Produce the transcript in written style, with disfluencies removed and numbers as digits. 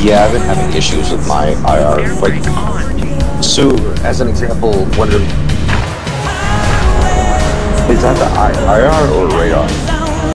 Yeah, I've been having issues with my IR. Like, so as an example, is that the IR or radar?